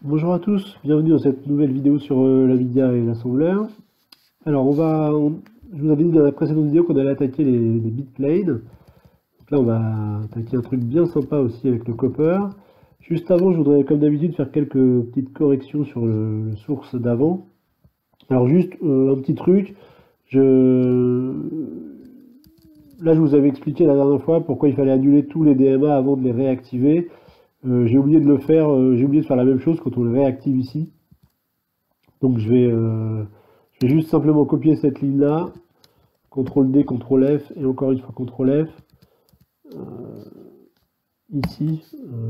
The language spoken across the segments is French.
Bonjour à tous, bienvenue dans cette nouvelle vidéo sur la Nvidia et l'assembleur. Alors je vous avais dit dans la précédente vidéo qu'on allait attaquer les bitplanes. Donc là on va attaquer un truc bien sympa aussi avec le copper. Juste avant je voudrais comme d'habitude faire quelques petites corrections sur le source d'avant. Alors juste un petit truc, là je vous avais expliqué la dernière fois pourquoi il fallait annuler tous les DMA avant de les réactiver. J'ai oublié de le faire, j'ai oublié de faire la même chose quand on le réactive ici. Donc je vais juste simplement copier cette ligne-là, CTRL D, CTRL F, et encore une fois CTRL F, ici,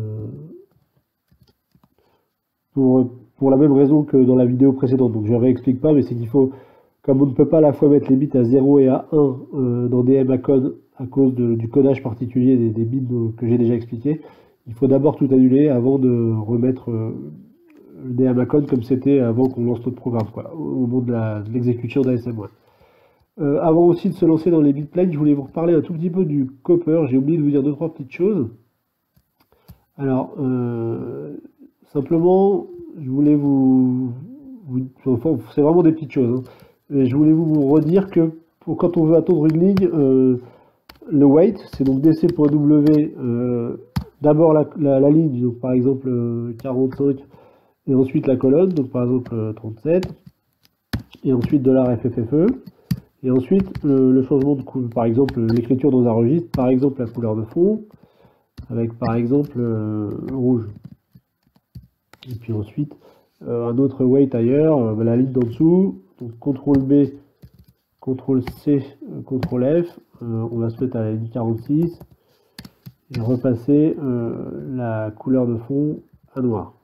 pour la même raison que dans la vidéo précédente. Donc je ne réexplique pas, mais c'est qu'il faut, comme on ne peut pas à la fois mettre les bits à 0 et à 1 dans DMA code à cause du codage particulier des bits que j'ai déjà expliqué, il faut d'abord tout annuler avant de remettre le DMA code comme c'était avant qu'on lance notre programme, quoi, au moment de l'exécution d'ASM1. Avant aussi de se lancer dans les bitplanes, je voulais vous reparler un tout petit peu du copper. J'ai oublié de vous dire deux, trois petites choses. Alors, simplement, je voulais enfin, c'est vraiment des petites choses, hein. Mais je voulais vous redire que quand on veut attendre une ligne, le wait, c'est donc dc.w, d'abord la ligne, donc par exemple 45, et ensuite la colonne, donc par exemple 37, et ensuite $FFFE, et ensuite le changement de couleur, par exemple l'écriture dans un registre, par exemple la couleur de fond, avec par exemple rouge. Et puis ensuite un autre wait ailleurs, la ligne d'en dessous, donc CTRL B, CTRL C, CTRL F, on va se mettre à la ligne 46, et repasser la couleur de fond à noir.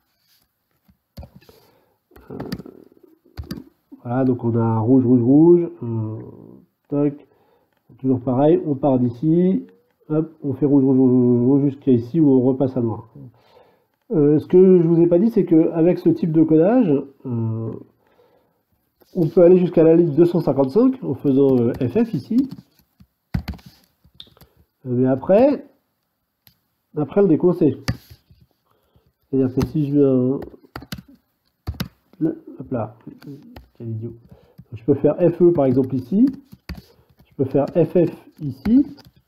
Voilà, donc on a rouge, rouge, rouge. Toc. Toujours pareil, on part d'ici. Hop, on fait rouge, rouge, rouge, rouge, rouge jusqu'à ici où on repasse à noir. Ce que je vous ai pas dit, c'est qu'avec ce type de codage, on peut aller jusqu'à la ligne 255 en faisant FF ici. Mais après on est coincé. C'est-à-dire que si je viens... Hop là, quel idiot. Donc, je peux faire FE par exemple ici. Je peux faire FF ici.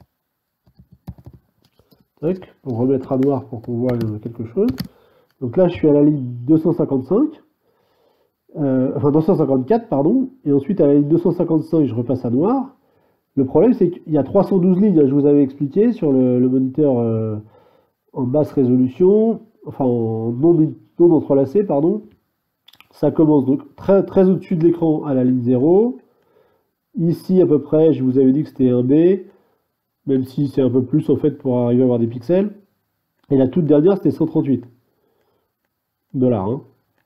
Tac, pour remettre à noir pour qu'on voit quelque chose. Donc là, je suis à la ligne 255. Enfin 254, pardon. Et ensuite, à la ligne 255, je repasse à noir. Le problème, c'est qu'il y a 312 lignes, je vous avais expliqué, sur le moniteur en basse résolution, enfin en non entrelacé, pardon. Ça commence donc très, très au-dessus de l'écran à la ligne 0. Ici, à peu près, je vous avais dit que c'était un B, même si c'est un peu plus en fait pour arriver à avoir des pixels. Et la toute dernière, c'était 138 $. Hein.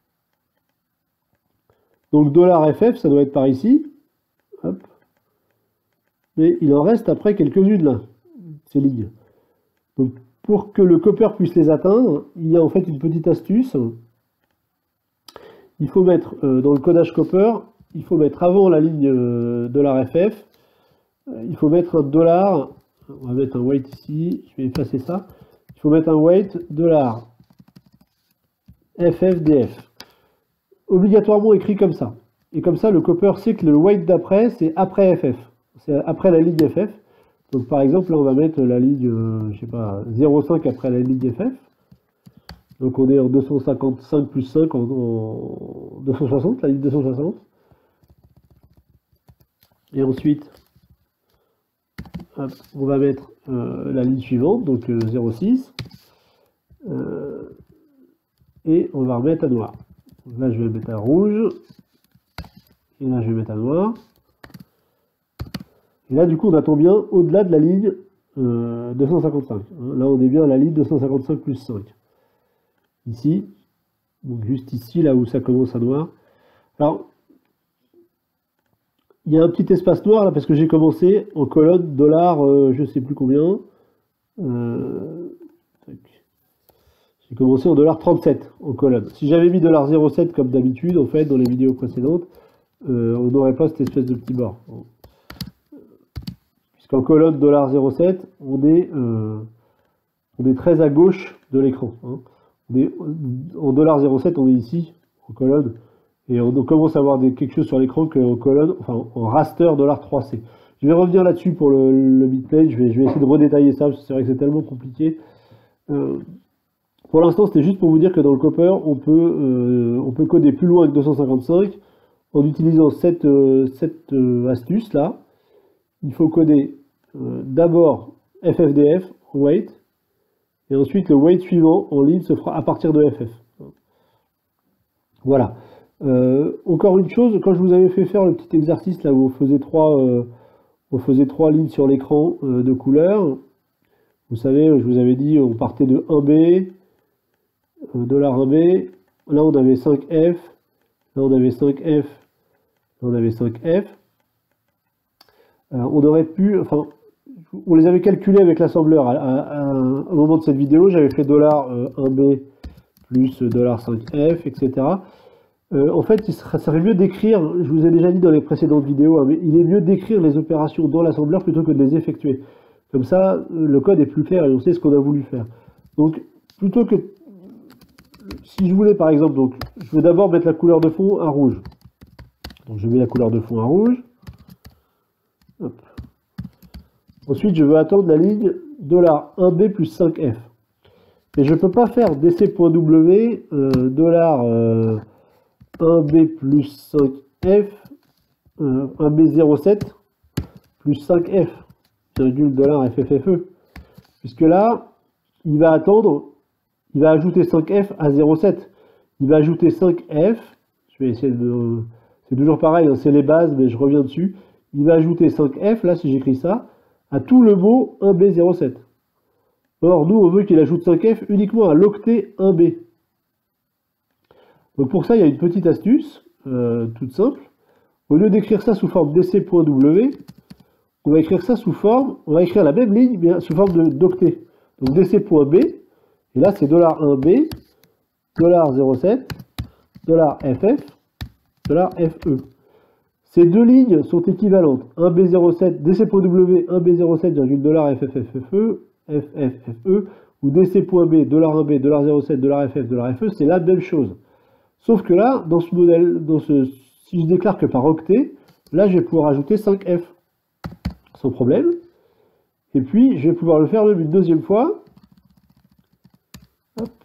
Donc $FF, ça doit être par ici. Hop. Mais il en reste après quelques-unes là, ces lignes. Donc pour que le copper puisse les atteindre, il y a en fait une petite astuce. Il faut mettre dans le codage copper, il faut mettre avant la ligne $FF, il faut mettre un dollar, on va mettre un wait ici, je vais effacer ça, il faut mettre un wait $FFDF, obligatoirement écrit comme ça. Et comme ça, le copper sait que le wait d'après, c'est après FF, c'est après la ligne FF. Donc par exemple, là on va mettre la ligne, je sais pas, 0,5 après la ligne FF. Donc on est en 255 plus 5 en 260, la ligne 260. Et ensuite, hop, on va mettre la ligne suivante, donc 0,6. Et on va remettre à noir. Donc là je vais mettre à rouge. Et là je vais mettre à noir. Et là du coup on attend bien au-delà de la ligne 255. Là on est bien à la ligne 255 plus 5. Ici, donc juste ici, là où ça commence à noir. Alors, il y a un petit espace noir là parce que j'ai commencé en colonne $, je sais plus combien. J'ai commencé en $37 en colonne. Si j'avais mis $07 comme d'habitude, en fait, dans les vidéos précédentes, on n'aurait pas cette espèce de petit bord. Puisqu'en colonne $07, on est très à gauche de l'écran. Hein. en $0,7, on est ici, en colonne, et on commence à avoir quelque chose sur l'écran qu'en colonne, enfin en raster $3C. Je vais revenir là-dessus pour le bitrate, je vais essayer de redétailler ça, parce que c'est vrai que c'est tellement compliqué. Pour l'instant, c'était juste pour vous dire que dans le Copper, on peut coder plus loin que 255 en utilisant cette astuce là. Il faut coder d'abord FFDF, wait, et ensuite le wait suivant en ligne se fera à partir de FF. Voilà. Encore une chose, quand je vous avais fait faire le petit exercice là où on faisait trois lignes sur l'écran de couleur, vous savez, je vous avais dit, on partait de 1B, $1B, là on avait 5F, là on avait 5F, là on avait 5F. On aurait pu, enfin, on les avait calculés avec l'assembleur au moment de cette vidéo, j'avais fait $1B plus $5F, etc. En fait, ça serait mieux d'écrire, je vous ai déjà dit dans les précédentes vidéos, hein, mais il est mieux d'écrire les opérations dans l'assembleur plutôt que de les effectuer. Comme ça, le code est plus clair et on sait ce qu'on a voulu faire. Donc, plutôt que, si je voulais par exemple, donc, je vais d'abord mettre la couleur de fond à rouge. Donc, je mets la couleur de fond à rouge. Hop. Ensuite, je veux attendre la ligne $1B plus 5F. Mais je ne peux pas faire dc.w $1B plus 5F 1B07 plus 5F virgule $FFFE. Puisque là, il va attendre, il va ajouter 5F à 0,7. Il va ajouter 5F, je vais essayer de... C'est toujours pareil, hein, c'est les bases, mais je reviens dessus. Il va ajouter 5F, là si j'écris ça, à tout le mot 1B07. Or, nous, on veut qu'il ajoute 5F uniquement à l'octet 1B. Donc pour ça, il y a une petite astuce, toute simple. Au lieu d'écrire ça sous forme dc.w, on va écrire ça sous forme, on va écrire la même ligne, mais sous forme d'octet. Donc dc.b, et là c'est $1b, $07, $FF, $FE. Ces deux lignes sont équivalentes. 1B07, dc.w, 1B07, $FFFE, FFFE, ou dc.b, $1b, $07, $FF, $FE, c'est la même chose. Sauf que là, dans ce modèle, si je déclare que par octet, là je vais pouvoir ajouter 5F sans problème. Et puis je vais pouvoir le faire même une deuxième fois. Hop,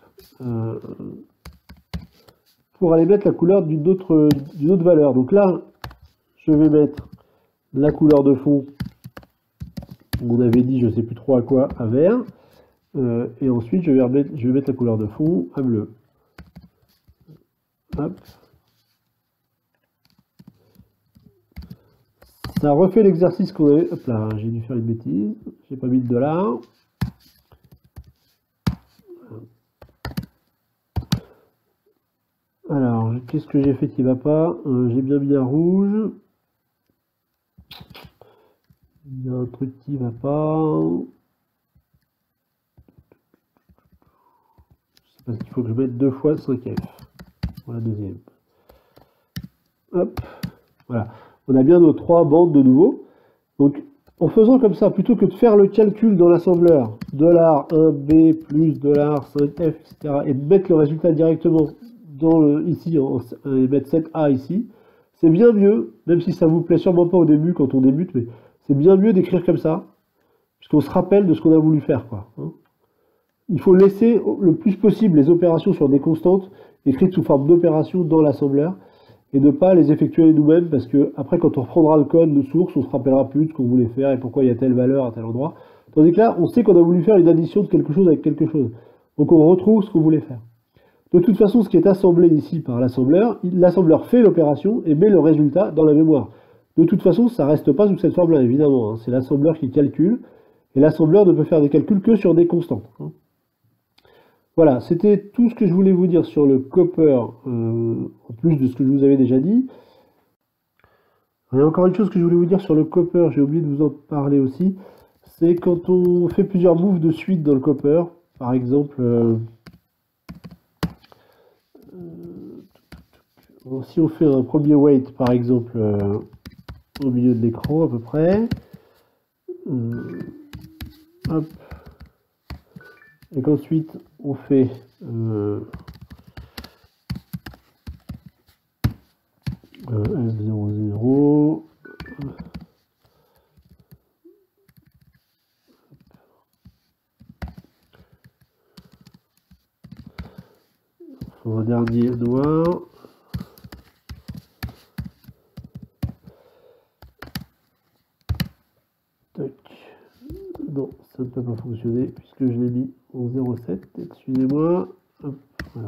pour aller mettre la couleur d'une autre valeur. Donc là, je vais mettre la couleur de fond. On avait dit, je ne sais plus trop à quoi, à vert. Et ensuite, je vais mettre la couleur de fond à bleu. Hop. Ça refait l'exercice qu'on avait. Hop là, j'ai dû faire une bêtise. J'ai pas mis de $. Alors, qu'est-ce que j'ai fait qui va pas? J'ai bien mis un rouge. Il y a un truc qui va pas. C'est parce qu'il faut que je mette deux fois 5F. Pour la deuxième. Hop. Voilà. On a bien nos trois bandes de nouveau. Donc, en faisant comme ça, plutôt que de faire le calcul dans l'assembleur, $1B plus $5F, etc., et de mettre le résultat directement ici, et mettre 7A ici, c'est bien mieux, même si ça vous plaît sûrement pas au début quand on débute, mais c'est bien mieux d'écrire comme ça, puisqu'on se rappelle de ce qu'on a voulu faire, quoi. Hein. Il faut laisser le plus possible les opérations sur des constantes écrites sous forme d'opérations dans l'assembleur, et ne pas les effectuer nous-mêmes, parce que après, quand on reprendra le code de source, on se rappellera plus de ce qu'on voulait faire et pourquoi il y a telle valeur à tel endroit. Tandis que là, on sait qu'on a voulu faire une addition de quelque chose avec quelque chose. Donc on retrouve ce qu'on voulait faire. De toute façon, ce qui est assemblé ici par l'assembleur fait l'opération et met le résultat dans la mémoire. De toute façon, ça ne reste pas sous cette forme-là, évidemment. Hein. C'est l'assembleur qui calcule, et l'assembleur ne peut faire des calculs que sur des constantes. Hein. Voilà, c'était tout ce que je voulais vous dire sur le Copper, en plus de ce que je vous avais déjà dit. Il y a encore une chose que je voulais vous dire sur le Copper, j'ai oublié de vous en parler aussi, c'est quand on fait plusieurs moves de suite dans le Copper, par exemple, si on fait un premier wait, par exemple, au milieu de l'écran à peu près, hop, et qu'ensuite on fait F00. Un dernier noir. Tac. Non, ça ne peut pas fonctionner puisque je l'ai mis en 0,7. Excusez-moi. Voilà.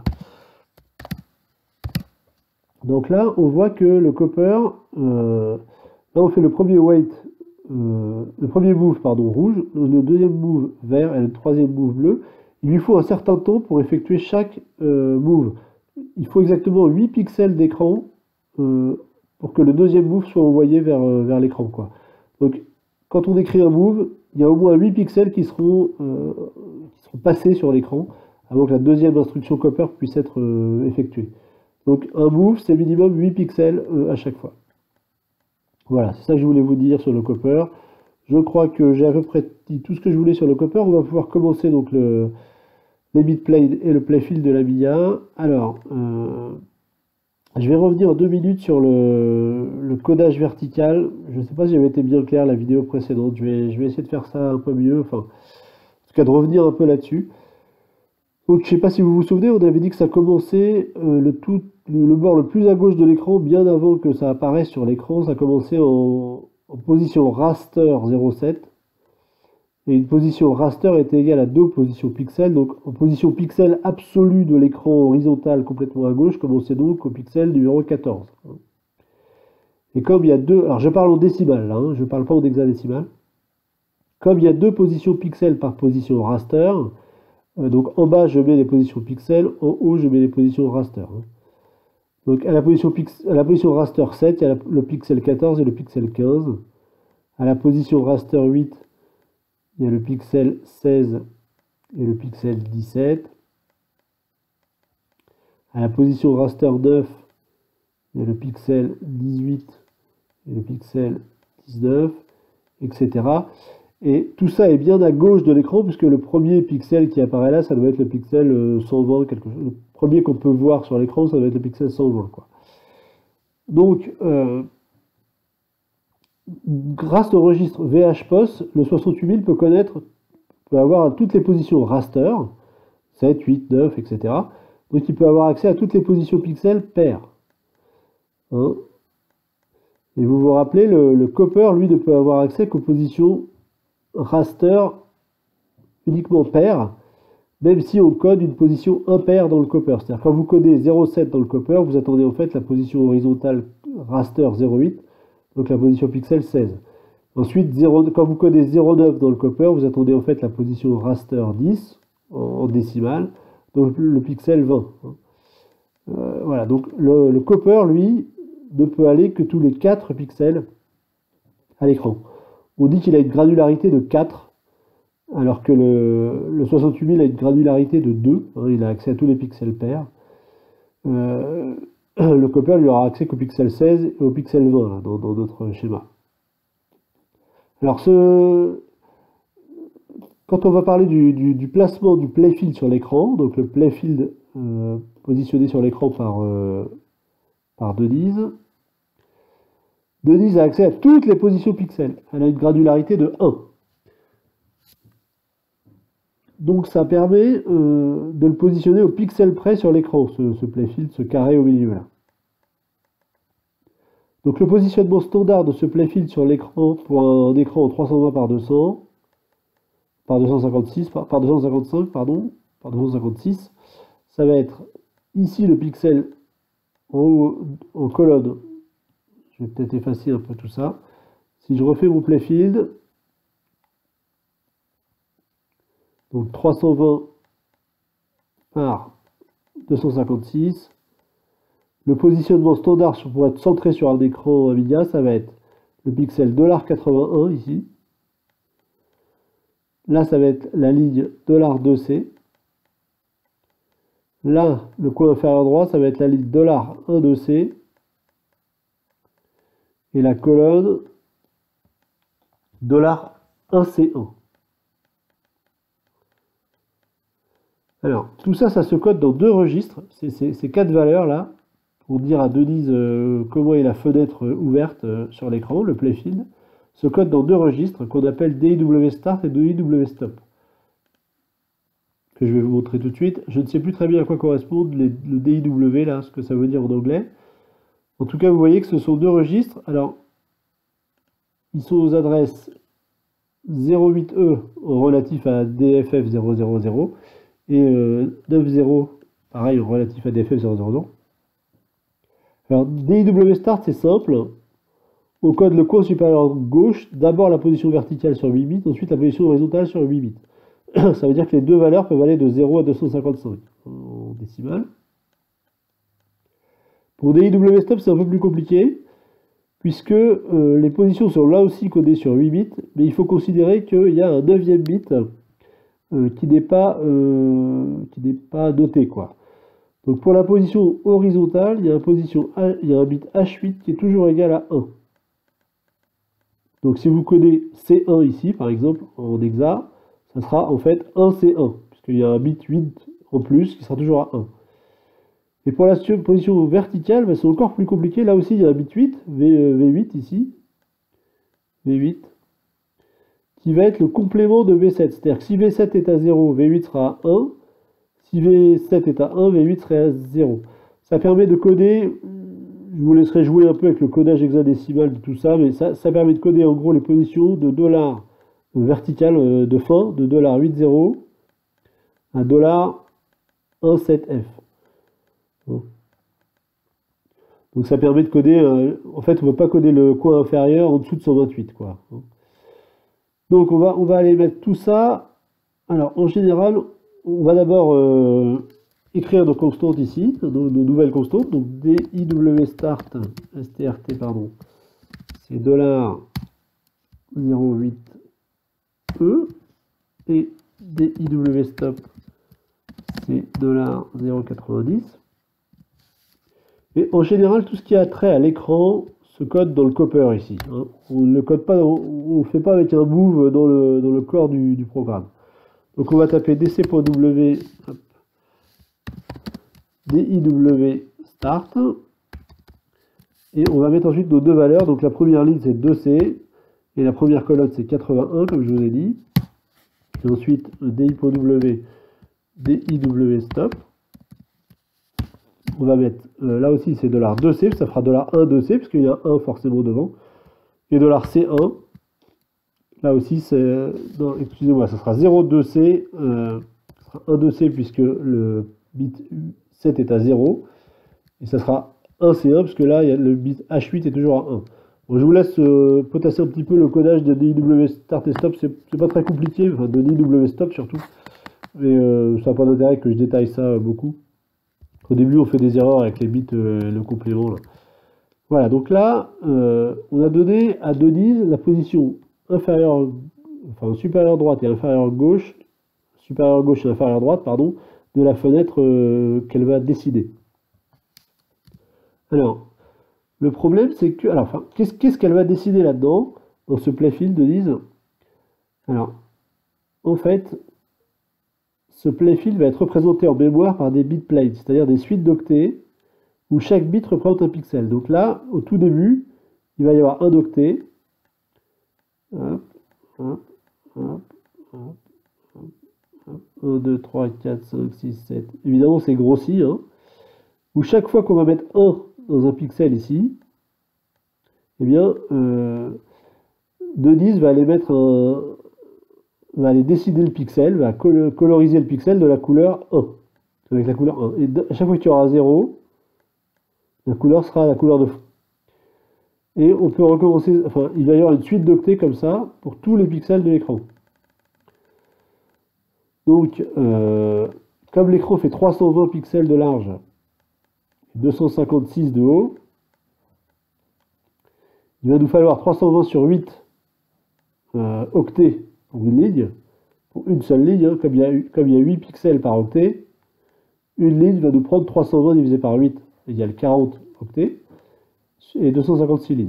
Donc là, on voit que le copper, là on fait le premier weight, le premier move pardon, rouge, le deuxième move vert et le troisième move bleu. Il lui faut un certain temps pour effectuer chaque move. Il faut exactement 8 pixels d'écran pour que le deuxième move soit envoyé vers l'écran, quoi. Donc quand on écrit un move, il y a au moins 8 pixels qui seront passés sur l'écran avant que la deuxième instruction copper puisse être effectuée. Donc un move, c'est minimum 8 pixels à chaque fois. Voilà, c'est ça que je voulais vous dire sur le copper. Je crois que j'ai à peu près dit tout ce que je voulais sur le copper. On va pouvoir commencer donc les bitplanes et le playfield de la MIA. Alors, je vais revenir en 2 minutes sur le codage vertical. Je ne sais pas si j'avais été bien clair la vidéo précédente. Je vais essayer de faire ça un peu mieux. Enfin, en tout cas, de revenir un peu là-dessus. Donc, je ne sais pas si vous vous souvenez, on avait dit que ça commençait le bord le plus à gauche de l'écran, bien avant que ça apparaisse sur l'écran. Ça commençait en position raster 0,7. Et une position raster était égale à 2 positions pixels. Donc en position pixel absolue de l'écran horizontal complètement à gauche, commençait donc au pixel numéro 14. Et comme il y a deux... Alors je parle en décimal, là, hein, je ne parle pas en hexadécimal. Comme il y a 2 positions pixels par position raster, donc en bas je mets les positions pixels, en haut je mets les positions raster. Hein. Donc à la position raster 7, il y a le pixel 14 et le pixel 15. À la position raster 8, il y a le pixel 16 et le pixel 17. À la position raster 9, il y a le pixel 18 et le pixel 19, etc. Et tout ça est bien à gauche de l'écran, puisque le premier pixel qui apparaît là, ça doit être le pixel 120, quelque chose. Le premier qu'on peut voir sur l'écran, ça doit être le pixel 120, quoi. Donc, grâce au registre VHPOS, le 68000 peut avoir toutes les positions raster, 7, 8, 9, etc. Donc il peut avoir accès à toutes les positions pixels paires. Hein. Et vous vous rappelez, le copper, lui, ne peut avoir accès qu'aux positions raster uniquement paires, même si on code une position impaire dans le copper. C'est-à-dire quand vous codez 0,7 dans le copper, vous attendez en fait la position horizontale raster 0,8, donc la position pixel 16. Ensuite, quand vous codez 0,9 dans le copper, vous attendez en fait la position raster 10 en décimale, donc le pixel 20. Voilà, donc le copper, lui, ne peut aller que tous les 4 pixels à l'écran. On dit qu'il a une granularité de 4, alors que le 68000 a une granularité de 2, hein, il a accès à tous les pixels pairs. Le copper lui aura accès qu'au pixel 16 et au pixel 20 là, dans notre schéma. Alors quand on va parler du placement du playfield sur l'écran, donc le playfield positionné sur l'écran par Denise. Denise a accès à toutes les positions pixels. Elle a une granularité de 1. Donc ça permet de le positionner au pixel près sur l'écran, ce playfield, ce carré au milieu là. Donc le positionnement standard de ce playfield sur l'écran pour un écran en 320 par 200, par 256, par 255, pardon, par 256, ça va être ici le pixel en haut, en colonne. Je vais peut-être effacer un peu tout ça. Si je refais mon playfield, donc 320 par 256, le positionnement standard pour être centré sur un écran Nvidia, ça va être le pixel $81 ici. Là, ça va être la ligne $2C. Là, le coin inférieur droit, ça va être la ligne $1,2C. Et la colonne $1C1. Alors, tout ça, ça se code dans deux registres. Ces quatre valeurs-là, pour dire à Denise comment est la fenêtre ouverte sur l'écran, le playfield, se code dans deux registres qu'on appelle DIW start et DIW stop, que je vais vous montrer tout de suite. Je ne sais plus très bien à quoi correspondent le DIW, là, ce que ça veut dire en anglais. En tout cas, vous voyez que ce sont deux registres. Alors, ils sont aux adresses 08E relatif à DFF000 et 90 pareil relatif à DFF000. Alors, DIW start, c'est simple. On code le coin supérieur gauche, d'abord la position verticale sur 8 bits, ensuite la position horizontale sur 8 bits. Ça veut dire que les deux valeurs peuvent aller de 0 à 255 en décimale. Pour DIW stop, c'est un peu plus compliqué, puisque les positions sont là aussi codées sur 8 bits, mais il faut considérer qu'il y a un 9e bit qui n'est pas noté, quoi. Donc pour la position horizontale, il y a un bit H8 qui est toujours égal à 1. Donc si vous codez C1 ici, par exemple, en hexa, ça sera en fait 1C1, puisqu'il y a un bit 8 en plus qui sera toujours à 1. Et pour la position verticale, c'est encore plus compliqué. Là aussi, il y a un bit 8, V8 ici, V8, qui va être le complément de V7. C'est-à-dire que si V7 est à 0, V8 sera à 1. Si V7 est à 1, V8 serait à 0. Ça permet de coder, je vous laisserai jouer un peu avec le codage hexadécimal de tout ça, mais ça permet de coder en gros les positions de $ vertical de fin, de $80 à $17F. Donc ça permet de coder, en fait on ne peut pas coder le coin inférieur en dessous de 128, quoi. Donc on va aller mettre tout ça. Alors en général, on va d'abord écrire nos constantes ici, nos nouvelles constantes. Donc DIW start, STRT, pardon, c'est $08E et DIW stop, c'est $0,90. Et en général, tout ce qui a trait à l'écran se code dans le copper ici. Hein. On ne le code pas, on le fait pas avec un move dans le corps du programme. Donc on va taper dc.w DIW start et on va mettre ensuite nos deux valeurs. Donc la première ligne c'est 2C et la première colonne c'est 81 comme je vous ai dit. Et ensuite DI.W DIW stop. On va mettre là aussi c'est $2C, ça fera $1,2C parce qu'il y a 1 forcément devant. Et $C1. Là aussi, c'est. Excusez-moi, ça sera 0,2C, ça sera 1,2C puisque le bit 7 est à 0. Et ça sera 1C1 puisque là, le bit H8 est toujours à 1. Bon, je vous laisse potasser un petit peu le codage de DIW start et stop. C'est pas très compliqué, enfin de DIW stop surtout. Mais ça n'a pas d'intérêt que je détaille ça beaucoup. Au début, on fait des erreurs avec les bits, le complément. Là. Voilà, donc là, on a donné à Denise la position inférieure, enfin supérieure droite et inférieure gauche et inférieure droite, pardon, de la fenêtre qu'elle va décider. Alors, le problème c'est que, alors, enfin, qu'est-ce qu'elle va décider là-dedans, dans ce playfield, Denise? Alors, en fait, ce playfield va être représenté en mémoire par des bitplanes, c'est-à-dire des suites d'octets où chaque bit représente un pixel. Donc là, au tout début, il va y avoir un octet. Hop, hop, hop, hop, hop, 1, 2, 3, 4, 5, 6, 7. Évidemment, c'est grossi. Hein, où chaque fois qu'on va mettre 1 dans un pixel ici, eh bien, Denise va aller mettre va aller décider le pixel, va coloriser le pixel de la couleur 1. Avec la couleur 1. Et à chaque fois que tu auras 0, la couleur sera la couleur de fond. Et on peut recommencer, enfin, il va y avoir une suite d'octets comme ça pour tous les pixels de l'écran. Donc, comme l'écran fait 320 pixels de large et 256 de haut, il va nous falloir 320 sur 8 octets pour une ligne, pour une seule ligne, hein, comme il y a 8 pixels par octet, une ligne va nous prendre 320 divisé par 8 égale 40 octets. Et 256 lignes.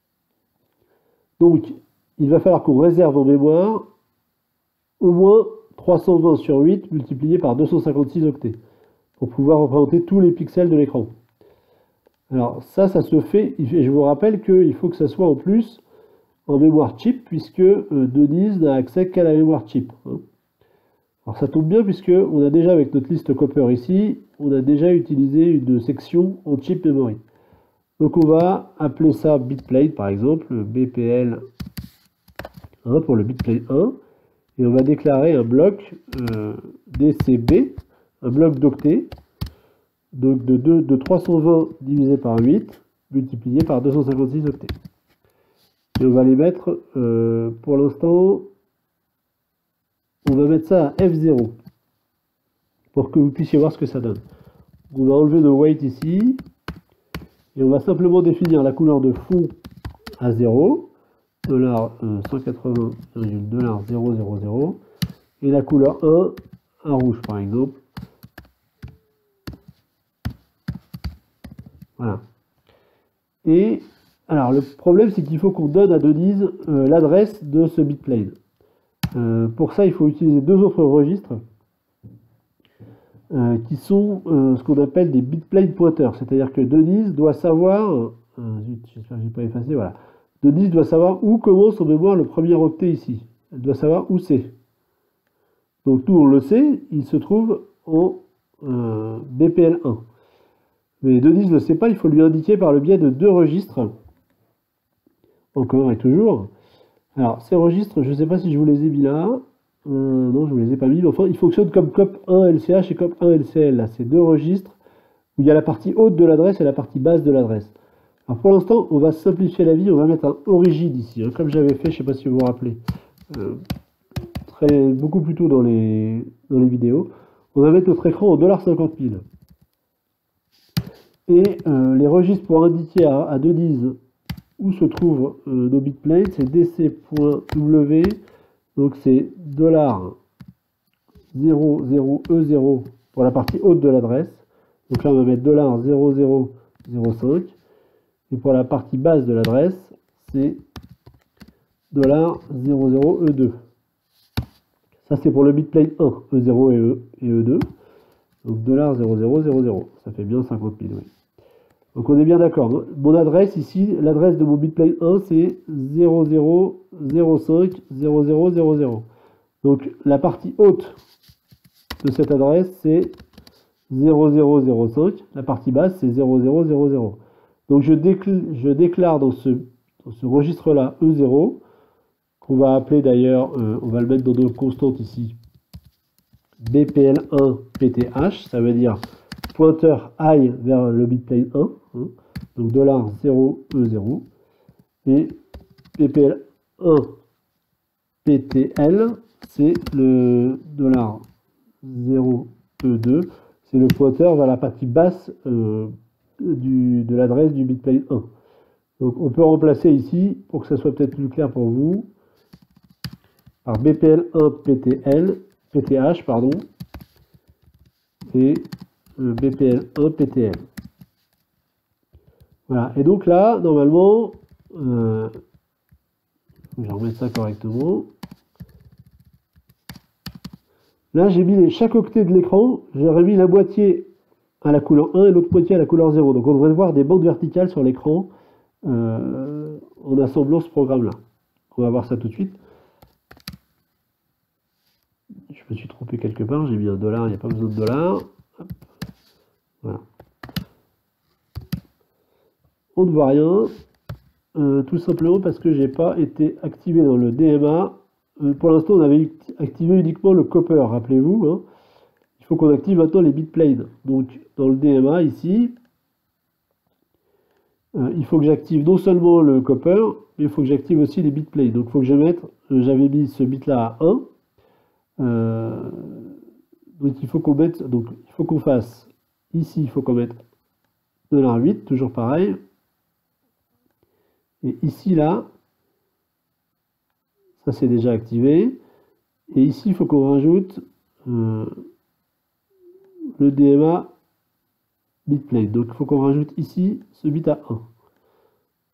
Donc, il va falloir qu'on réserve en mémoire au moins 320 sur 8 multiplié par 256 octets pour pouvoir représenter tous les pixels de l'écran. Alors ça se fait, et je vous rappelle qu'il faut que ça soit en plus en mémoire chip, puisque Denise n'a accès qu'à la mémoire chip. Hein. Alors ça tombe bien, puisque on a déjà, avec notre liste Copper ici, on a déjà utilisé une section en chip memory. Donc on va appeler ça bitplane, par exemple, BPL 1 pour le bitplane 1, et on va déclarer un bloc DCB, un bloc d'octets, donc de 320 divisé par 8, multiplié par 256 octets. Et on va les mettre, pour l'instant, on va mettre ça à F0, pour que vous puissiez voir ce que ça donne. On va enlever nos weight ici, et on va simplement définir la couleur de fond à 0, $180,000, et la couleur 1 à rouge, par exemple. Voilà. Et alors le problème, c'est qu'il faut qu'on donne à Denise l'adresse de ce bitplane. Pour ça, il faut utiliser deux autres registres qui sont ce qu'on appelle des bitplane pointers. C'est-à-dire que Denise doit savoir, j'espère que je n'ai pas effacé, voilà. Denise doit savoir où commence en mémoire le premier octet ici. Elle doit savoir où c'est. Donc nous, on le sait, il se trouve en BPL1. Mais Denise ne le sait pas, il faut lui indiquer par le biais de deux registres. Encore et toujours. Alors, ces registres, je ne sais pas si je vous les ai mis là. Non, je ne vous les ai pas mis. Mais enfin, ils fonctionnent comme COP1LCH et COP1LCL. Là, c'est deux registres où il y a la partie haute de l'adresse et la partie basse de l'adresse. Alors, pour l'instant, on va simplifier la vie. On va mettre un origine ici, hein, comme j'avais fait, je ne sais pas si vous vous rappelez, beaucoup plus tôt dans les vidéos. On va mettre notre écran en $50 000. Et les registres pour indiquer à Denise où se trouvent nos bitplanes, c'est dc.w, donc c'est $00E0 pour la partie haute de l'adresse. Donc là, on va mettre $0005. Et pour la partie basse de l'adresse, c'est $00E2. Ça, c'est pour le bitplane 1, E0 et E2. Donc $0000. Ça fait bien 50 000, oui. Donc on est bien d'accord. Mon adresse ici, l'adresse de mon bitplane 1, c'est 00050000. Donc la partie haute de cette adresse, c'est 0005. La partie basse, c'est 0000. Donc je déclare dans ce registre-là E0, qu'on va appeler d'ailleurs, on va le mettre dans nos constantes ici, BPL1PTH, ça veut dire pointeur I vers le bitplane 1, hein, donc $0E0, et BPL1PTL, c'est le $0E2, c'est le pointeur vers la partie basse de l'adresse du bitplane 1. Donc on peut remplacer ici, pour que ça soit peut-être plus clair pour vous, par BPL1PTH, pardon, et BPL1PTL. Voilà, et donc là, normalement, je vais remettre ça correctement. Là, j'ai mis chaque octet de l'écran, j'aurais mis la moitié à la couleur 1 et l'autre moitié à la couleur 0. Donc on devrait voir des bandes verticales sur l'écran en assemblant ce programme-là. On va voir ça tout de suite. Je me suis trompé quelque part, j'ai mis un $, il n'y a pas besoin de $. Hop. Voilà. On ne voit rien, tout simplement parce que j'ai pas été activé dans le DMA. Pour l'instant, on avait activé uniquement le copper, rappelez-vous. Hein. Il faut qu'on active maintenant les bitplanes. Donc, dans le DMA, ici, il faut que j'active non seulement le copper, mais il faut que j'active aussi les bitplanes. Donc, il faut que je mette, j'avais mis ce bit-là à 1. Donc, il faut qu'on mette, donc, il faut qu'on fasse, ici, il faut qu'on mette $8, toujours pareil. Et ici, là, ça c'est déjà activé. Et ici, il faut qu'on rajoute le DMA bitplane. Donc, il faut qu'on rajoute ici ce bit à 1.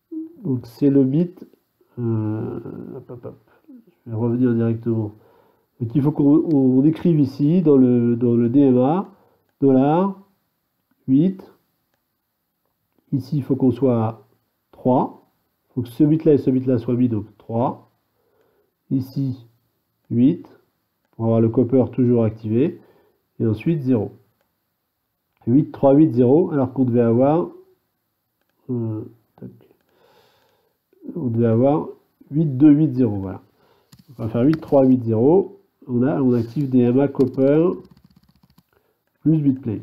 Donc, c'est le bit. Hop, hop, hop. Je vais revenir directement Donc il faut qu'on écrive ici dans le DMA, $8. Ici, il faut qu'on soit à 3. Il faut que ce bit-là et ce bit-là soient mis, donc 3. Ici, 8, pour avoir le copper toujours activé. Et ensuite, 0. 8, 3, 8, 0, alors qu'on devait avoir... on devait avoir 8, 2, 8, 0, voilà. On va faire 8, 3, 8, 0. On active DMA copper plus bitplane.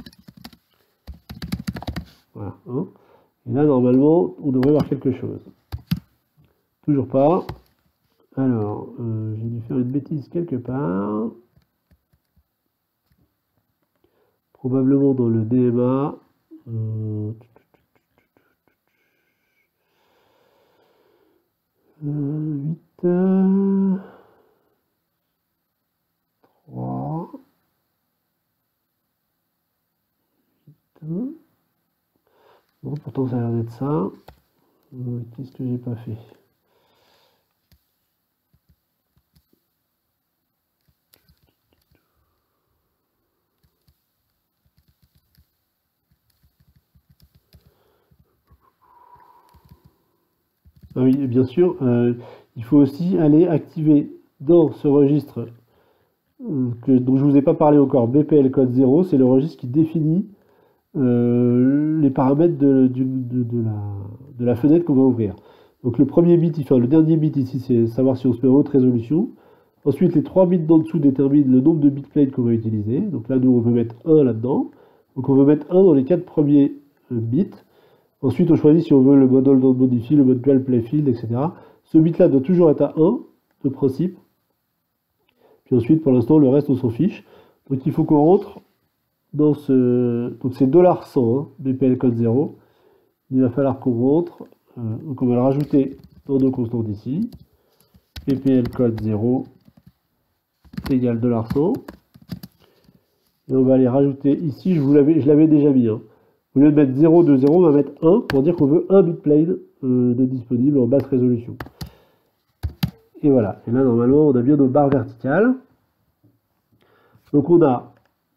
Voilà. Hein. Et là, normalement, on devrait voir quelque chose. Toujours pas. Alors, j'ai dû faire une bêtise quelque part. Probablement dans le DMA. 8, 3, 8. Bon, pourtant ça a l'air d'être ça. Qu'est-ce que j'ai pas fait? Ah oui, bien sûr, il faut aussi aller activer dans ce registre dont je ne vous ai pas parlé encore, BPL code 0, c'est le registre qui définit les paramètres de la fenêtre qu'on va ouvrir. Donc le premier bit, le dernier bit ici, c'est savoir si on se met en haute résolution. Ensuite, les 3 bits d'en dessous déterminent le nombre de bitplanes qu'on va utiliser. Donc là, nous, on veut mettre 1 là-dedans. Donc on veut mettre 1 dans les 4 premiers bits. Ensuite, on choisit si on veut le mode hold on modify, le mode dual playfield, etc. Ce bit-là doit toujours être à 1, de principe. Puis ensuite, pour l'instant, le reste, on s'en fiche. Donc il faut qu'on rentre dans ce... Donc c'est $100, hein, BPL code 0. Il va falloir qu'on rentre. Donc on va le rajouter dans nos constantes ici. BPL code 0 égale $100. Et on va aller rajouter ici, je l'avais déjà mis. Hein. Au lieu de mettre 0, 2, 0, on va mettre 1 pour dire qu'on veut un bitplane de disponible en basse résolution. Et voilà. Et là, normalement, on a bien nos barres verticales. Donc on a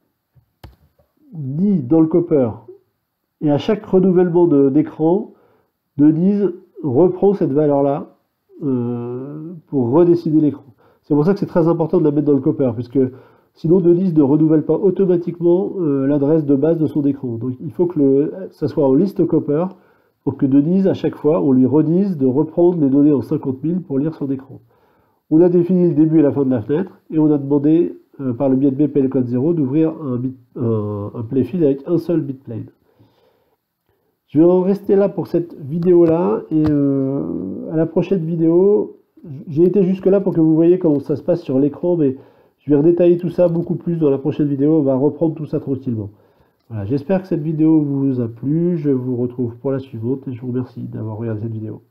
dit dans le copper, et à chaque renouvellement d'écran, Denise reprend cette valeur-là pour redessiner l'écran. C'est pour ça que c'est très important de la mettre dans le copper, puisque sinon Denise ne renouvelle pas automatiquement l'adresse de base de son écran. Donc il faut que ça soit en liste copper pour que Denise, à chaque fois, on lui redise de reprendre les données en 50 000 pour lire son écran. On a défini le début et la fin de la fenêtre, et on a demandé, par le biais de BPL code 0, d'ouvrir un playfield avec un seul bitplane. Je vais en rester là pour cette vidéo-là, et à la prochaine vidéo, j'ai été jusque là pour que vous voyez comment ça se passe sur l'écran, mais je vais redétailler tout ça beaucoup plus dans la prochaine vidéo, on va reprendre tout ça tranquillement. Voilà, j'espère que cette vidéo vous a plu, je vous retrouve pour la suivante, et je vous remercie d'avoir regardé cette vidéo.